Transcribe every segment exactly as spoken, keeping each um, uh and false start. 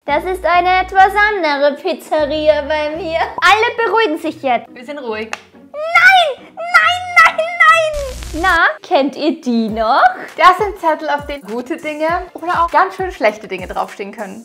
Das ist eine etwas andere Pizzeria bei mir. Alle beruhigen sich jetzt. Wir sind ruhig. Nein, nein, nein, nein. Na, kennt ihr die noch? Das sind Zettel, auf denen gute Dinge oder auch ganz schön schlechte Dinge draufstehen können.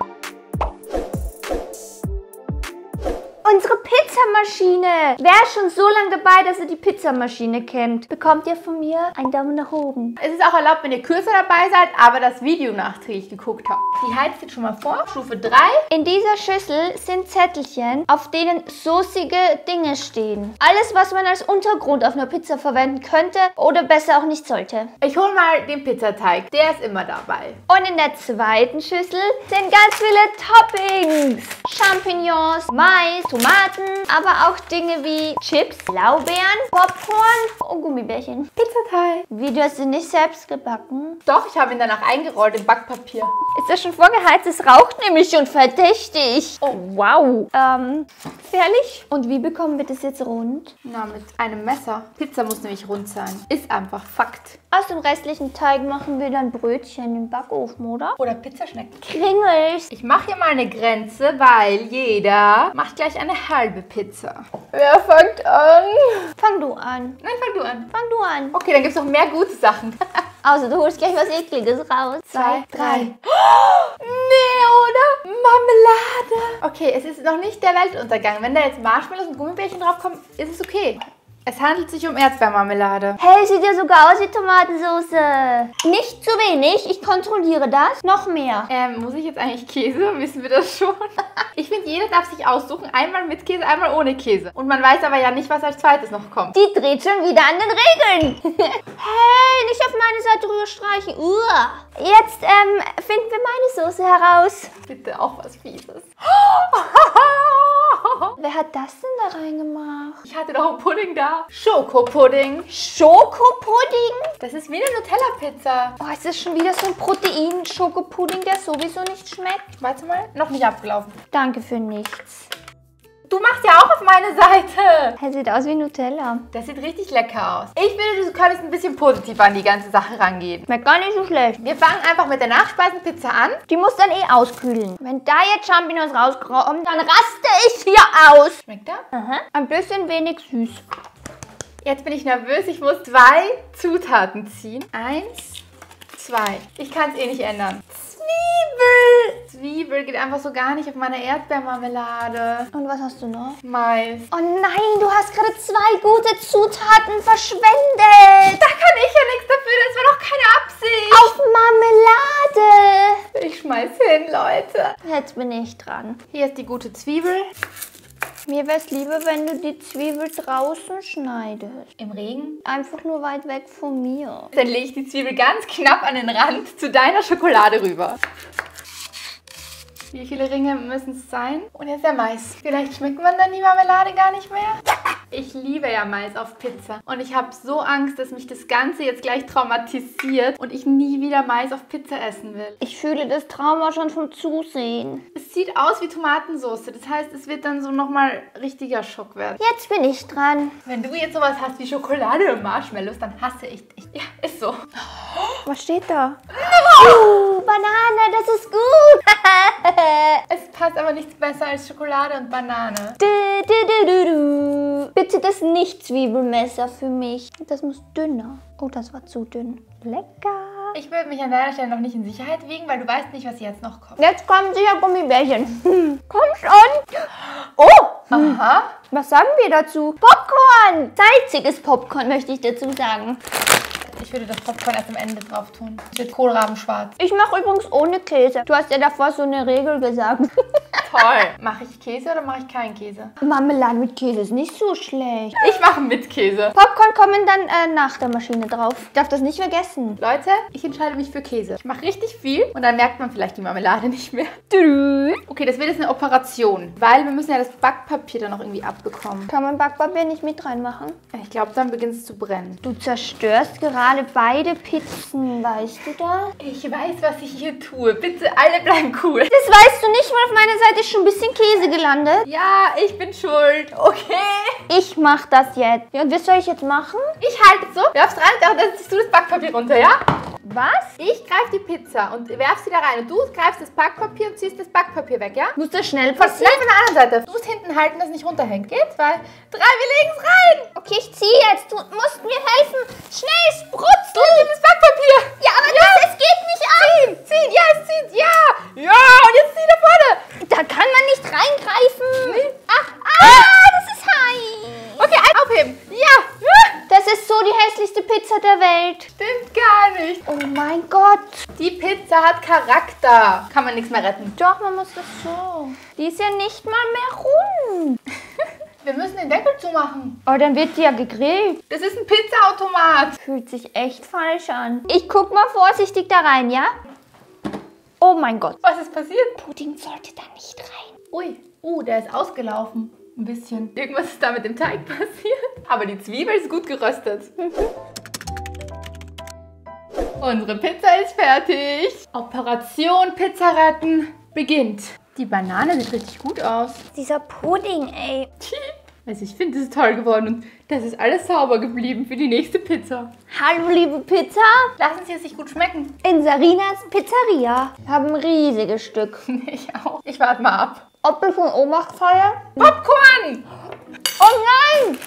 Unsere Pizzamaschine. Wer ist schon so lange dabei, dass ihr die Pizzamaschine kennt? Bekommt ihr von mir einen Daumen nach oben. Es ist auch erlaubt, wenn ihr kürzer dabei seid, aber das Video nachträglich geguckt habt. Die heizt jetzt schon mal vor. Stufe drei. In dieser Schüssel sind Zettelchen, auf denen soßige Dinge stehen. Alles, was man als Untergrund auf einer Pizza verwenden könnte oder besser auch nicht sollte. Ich hole mal den Pizzateig. Der ist immer dabei. Und in der zweiten Schüssel sind ganz viele Toppings. Champignons, Mais, Tomaten, aber auch Dinge wie Chips, Blaubeeren, Popcorn und Gummibärchen. Pizzateig. Wie, du hast sie nicht selbst gebacken? Doch, ich habe ihn danach eingerollt in Backpapier. Ist das schon vorgeheizt? Es raucht nämlich schon verdächtig. Oh, wow. Ähm, gefährlich. Und wie bekommen wir das jetzt rund? Na, mit einem Messer. Pizza muss nämlich rund sein. Ist einfach Fakt. Aus dem restlichen Teig machen wir dann Brötchen im Backofen, oder? Oder Pizzaschnecken. Kringels. Ich mache hier mal eine Grenze, weil jeder macht gleich eine halbe Pizza. Wer fängt an? Fang du an. Nein, fang du an. Fang du an. Okay, dann gibt es noch mehr gute Sachen. Also, du holst gleich was Ekliges raus. Zwei, drei. Oh, nee, oder? Marmelade. Okay, es ist noch nicht der Weltuntergang. Wenn da jetzt Marshmallows und Gummibärchen draufkommen, ist es okay. Es handelt sich um Erdbeermarmelade. Hey, sieht ja sogar aus wie Tomatensauce. Nicht zu wenig, ich kontrolliere das. Noch mehr. Ähm, muss ich jetzt eigentlich Käse? Wissen wir das schon? Ich finde, jeder darf sich aussuchen. Einmal mit Käse, einmal ohne Käse. Und man weiß aber ja nicht, was als zweites noch kommt. Die dreht schon wieder an den Regeln. Hey, nicht auf meine Seite rüber streichen. Uah. Jetzt ähm, finden wir meine Soße heraus. Bitte auch was Fieses. Wer hat das denn da reingemacht? Ich hatte doch einen Pudding da. Schokopudding. Schokopudding? Das ist wie eine Nutella-Pizza. Oh, ist das schon wieder so ein Protein-Schokopudding, der sowieso nicht schmeckt? Warte mal, noch nicht abgelaufen. Danke für nichts. Du machst ja auch auf meine Seite. Er sieht aus wie Nutella. Das sieht richtig lecker aus. Ich finde, du könntest ein bisschen positiv an die ganze Sache rangehen. Schmeckt gar nicht so schlecht. Wir fangen einfach mit der Nachspeisenpizza an. Die muss dann eh auskühlen. Wenn da jetzt Champignons rauskommen, dann raste ich hier aus. Schmeckt er? Aha. Ein bisschen wenig süß. Jetzt bin ich nervös. Ich muss zwei Zutaten ziehen. Eins, zwei. Ich kann es eh nicht ändern. Zwiebel. Zwiebel geht einfach so gar nicht auf meine Erdbeermarmelade. Und was hast du noch? Mais. Oh nein, du hast gerade zwei gute Zutaten verschwendet. Da kann ich ja nichts dafür. Das war doch keine Absicht. Auf Marmelade. Ich schmeiß hin, Leute. Jetzt bin ich dran. Hier ist die gute Zwiebel. Mir wäre es lieber, wenn du die Zwiebel draußen schneidest. Im Regen. Einfach nur weit weg von mir. Dann lege ich die Zwiebel ganz knapp an den Rand zu deiner Schokolade rüber. Wie viele Ringe müssen es sein? Und jetzt der Mais. Vielleicht schmeckt man dann die Marmelade gar nicht mehr. Ich liebe ja Mais auf Pizza. Und ich habe so Angst, dass mich das Ganze jetzt gleich traumatisiert und ich nie wieder Mais auf Pizza essen will. Ich fühle das Trauma schon vom Zusehen. Es sieht aus wie Tomatensauce. Das heißt, es wird dann so nochmal richtiger Schock werden. Jetzt bin ich dran. Wenn du jetzt sowas hast wie Schokolade und Marshmallows, dann hasse ich dich. Ja, ist so. Was steht da? Oh, Banane, das ist gut. Es passt aber nichts besser als Schokolade und Banane. Du, du, du, du, du. Bitte das Nicht-Zwiebelmesser für mich. Das muss dünner. Oh, das war zu dünn. Lecker. Ich würde mich an deiner Stelle noch nicht in Sicherheit wiegen, weil du weißt nicht, was jetzt noch kommt. Jetzt kommen sicher Gummibärchen. Hm. Komm schon. Oh. Aha. Was sagen wir dazu? Popcorn. Salziges Popcorn möchte ich dazu sagen. Ich würde das Popcorn erst am Ende drauf tun. Es wird kohlrabenschwarz. Ich mache übrigens ohne Käse. Du hast ja davor so eine Regel gesagt. Toll. Mache ich Käse oder mache ich keinen Käse? Marmelade mit Käse ist nicht so schlecht. Ich mache mit Käse. Popcorn kommen dann äh, nach der Maschine drauf. Ich darf das nicht vergessen. Leute, ich entscheide mich für Käse. Ich mache richtig viel und dann merkt man vielleicht die Marmelade nicht mehr. Okay, das wird jetzt eine Operation, weil wir müssen ja das Backpapier dann noch irgendwie abbekommen. Kann man Backpapier nicht mit reinmachen? Ich glaube, dann beginnt es zu brennen. Du zerstörst gerade beide Pizzen, weißt du das? Ich weiß, was ich hier tue. Bitte, alle bleiben cool. Das weißt du nicht, weil auf meiner Seite ist schon ein bisschen Käse gelandet. Ja, ich bin schuld. Okay. Ich mach das jetzt. Ja, und was soll ich jetzt machen? Ich halte es so. Werf's rein, dann ziehst du das Backpapier runter, ja? Was? Ich greife die Pizza und werf sie da rein. Und du greifst das Backpapier und ziehst das Backpapier weg, ja? Muss das schnell Von, passieren? nein, von der anderen Seite. Du musst hinten halten, dass es nicht runterhängt. Geht? Zwei, drei, wir legen es rein. Okay, ich ziehe jetzt. Du musst mir helfen. Schnell, es brutzelt. Das Backpapier. Ja, aber ja. Das, es geht nicht an. Ziehen, ziehen, ja, es zieht, ja. Ja, und jetzt zieh da vorne. Da kann man nicht reingreifen. Nee. Ah, ah, das ist heiß. Okay, aufheben. Ja. Das ist so die hässlichste Pizza der Welt. Stimmt gar nicht. Oh mein Gott. Die Pizza hat Charakter. Kann man nichts mehr retten. Doch, man muss das so. Die ist ja nicht mal mehr rund. Wir müssen den Deckel zumachen. Oh, dann wird die ja gegrillt. Das ist ein Pizzaautomat. Fühlt sich echt falsch an. Ich guck mal vorsichtig da rein, ja? Oh mein Gott. Was ist passiert? Pudding sollte da nicht rein. Ui, uh, der ist ausgelaufen. Ein bisschen. Irgendwas ist da mit dem Teig passiert. Aber die Zwiebel ist gut geröstet. Unsere Pizza ist fertig. Operation Pizza retten beginnt. Die Banane sieht richtig gut aus. Dieser Pudding, ey. Also ich finde, es ist toll geworden und das ist alles sauber geblieben für die nächste Pizza. Hallo, liebe Pizza. Lassen Sie es sich gut schmecken. In Sarinas Pizzeria. Wir haben ein riesiges Stück. Ich auch. Ich warte mal ab. Apfel von Oma gefallen? Popcorn! Oh nein!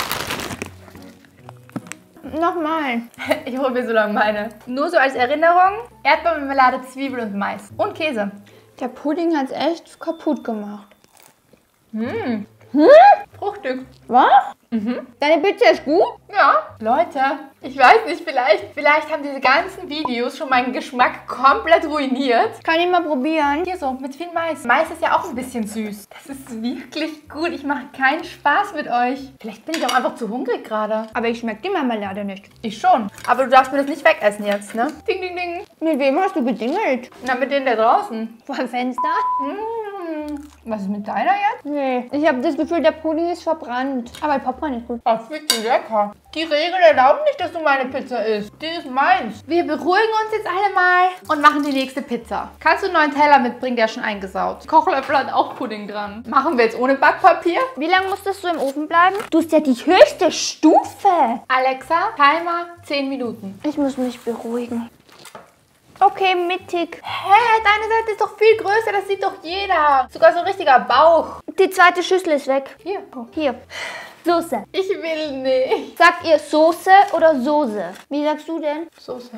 Nochmal. Ich hole mir so lange meine. Nur so als Erinnerung. Erdbeermarmelade, Zwiebel und Mais. Und Käse. Der Pudding hat es echt kaputt gemacht. Mmh. Hm? Fruchtstück. Was? Mhm. Deine Pizza ist gut? Ja. Leute, ich weiß nicht, vielleicht, vielleicht haben diese ganzen Videos schon meinen Geschmack komplett ruiniert. Kann ich mal probieren? Hier so, mit viel Mais. Mais ist ja auch ein bisschen süß. Das ist wirklich gut. Ich mache keinen Spaß mit euch. Vielleicht bin ich auch einfach zu hungrig gerade. Aber ich schmecke die Marmelade nicht. Ich schon. Aber du darfst mir das nicht wegessen jetzt, ne? Ding, ding, ding. Mit wem hast du gedingelt? Na, mit denen da draußen. Vor dem Fenster? Mmh. Was ist mit deiner jetzt? Nee. Ich habe das Gefühl, der Pudding ist verbrannt. Aber der Popcorn ist gut. Das ist wirklich lecker. Die Regel erlaubt nicht, dass du meine Pizza isst. Die ist meins. Wir beruhigen uns jetzt alle mal und machen die nächste Pizza. Kannst du einen neuen Teller mitbringen, der ist schon eingesaut. Kochlöffel hat auch Pudding dran. Machen wir jetzt ohne Backpapier? Wie lange muss das so im Ofen bleiben? Du hast ja die höchste Stufe. Alexa, Timer zehn Minuten. Ich muss mich beruhigen. Okay, mittig. Hä, deine Seite ist doch viel größer, das sieht doch jeder. Sogar so ein richtiger Bauch. Die zweite Schüssel ist weg. Hier. Hier. Soße. Ich will nicht. Sagt ihr Soße oder Soße? Wie sagst du denn? Soße.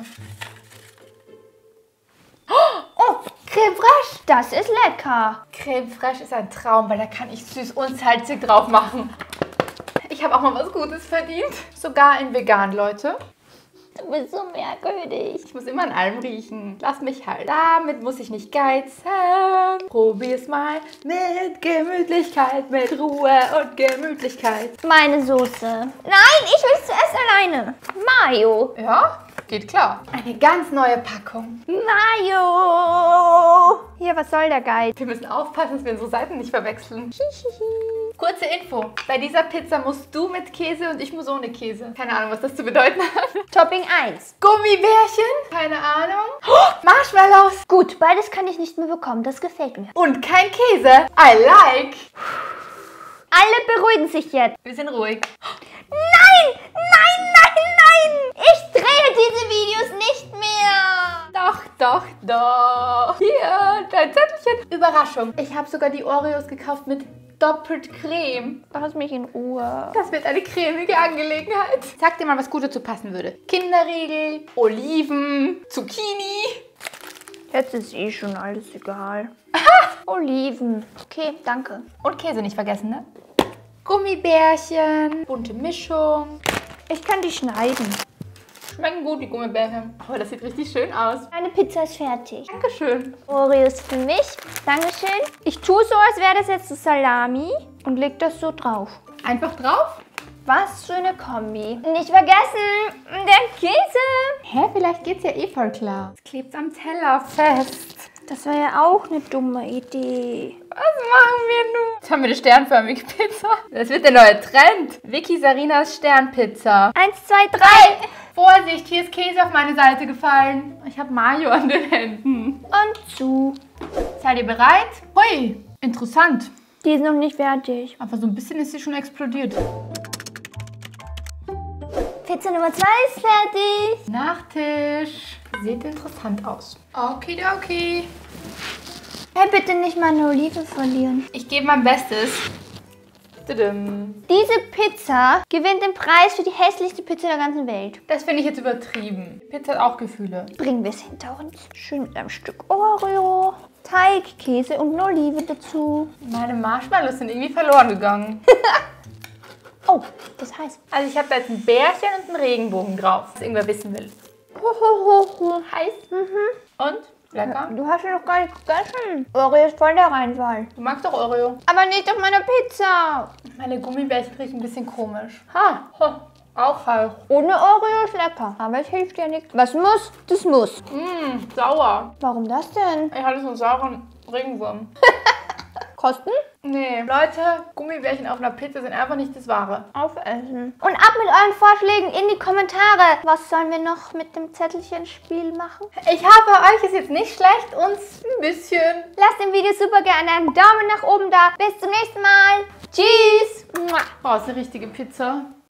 Oh, Creme fraiche. Das ist lecker. Creme fraiche ist ein Traum, weil da kann ich süß und salzig drauf machen. Ich habe auch mal was Gutes verdient. Sogar in vegan, Leute. Du bist so merkwürdig. Ich muss immer an allem riechen. Lass mich halt. Damit muss ich nicht geizen. Probier's mal mit Gemütlichkeit, mit Ruhe und Gemütlichkeit. Meine Soße. Nein, ich will zuerst alleine. Mayo. Ja, geht klar. Eine ganz neue Packung. Mayo. Hier, was soll der Geiz? Wir müssen aufpassen, dass wir unsere Seiten nicht verwechseln. Kurze Info. Bei dieser Pizza musst du mit Käse und ich muss ohne Käse. Keine Ahnung, was das zu bedeuten hat. Topping eins. Gummibärchen? Keine Ahnung. Oh, Marshmallows. Gut, beides kann ich nicht mehr bekommen. Das gefällt mir. Und kein Käse. I like. Alle beruhigen sich jetzt. Wir sind ruhig. Nein, nein, nein, nein. Ich drehe diese Videos nicht mehr. Doch, doch, doch. Hier, dein Zettelchen. Überraschung. Ich habe sogar die Oreos gekauft mit doppelt Creme. Lass mich in Ruhe. Das wird eine cremige Angelegenheit. Sag dir mal, was gut dazu passen würde. Kinderriegel, Oliven, Zucchini. Jetzt ist eh schon alles egal. Oliven. Okay, danke. Und Käse nicht vergessen, ne? Gummibärchen, bunte Mischung. Ich kann die schneiden. Schmecken gut, die Gummibärchen. Oh, das sieht richtig schön aus. Meine Pizza ist fertig. Dankeschön. Oreos für mich. Dankeschön. Ich tue so, als wäre das jetzt das Salami und leg das so drauf. Einfach drauf? Was für eine Kombi. Nicht vergessen, der Käse. Hä, vielleicht geht's ja eh voll klar. Es klebt am Teller fest. Das war ja auch eine dumme Idee. Was machen wir nun? Jetzt haben wir eine sternförmige Pizza. Das wird der neue Trend. Vicky Sarinas Sternpizza. Eins, zwei, drei. Vorsicht, hier ist Käse auf meine Seite gefallen. Ich habe Mayo an den Händen. Und zu. Seid ihr bereit? Hui, interessant. Die ist noch nicht fertig. Aber so ein bisschen ist sie schon explodiert. Pizza Nummer zwei ist fertig. Nachtisch. Sieht interessant aus. Okidoki. Hey, bitte nicht meine Olive verlieren. Ich gebe mein Bestes. Tudum. Diese Pizza gewinnt den Preis für die hässlichste Pizza der ganzen Welt. Das finde ich jetzt übertrieben. Pizza hat auch Gefühle. Bringen wir es hinter uns. Schön mit einem Stück Oreo, Teig, Käse und eine Olive dazu. Meine Marshmallows sind irgendwie verloren gegangen. Oh, das heißt. Also ich habe da jetzt ein Bärchen und einen Regenbogen drauf, was irgendwer wissen will. Hohoho. Heiß? Mhm. Und? Lecker? Du hast ja noch gar nicht gegessen. Oreo ist voll der Reinfall. Du magst doch Oreo. Aber nicht auf meiner Pizza. Meine Gummibärchen riechen ein bisschen komisch. Ha, ha. Auch halt. Ohne Oreo ist lecker. Aber es hilft ja nichts. Was muss, das muss. Mmm, sauer. Warum das denn? Ich hatte so einen sauren Regenwurm. Kosten? Nee, Leute, Gummibärchen auf einer Pizza sind einfach nicht das Wahre. Aufessen. Und ab mit euren Vorschlägen in die Kommentare. Was sollen wir noch mit dem Zettelchen-Spiel machen? Ich hoffe, euch ist jetzt nicht schlecht, uns ein bisschen. Lasst dem Video super gerne einen Daumen nach oben da. Bis zum nächsten Mal. Tschüss. Oh, ist eine richtige Pizza.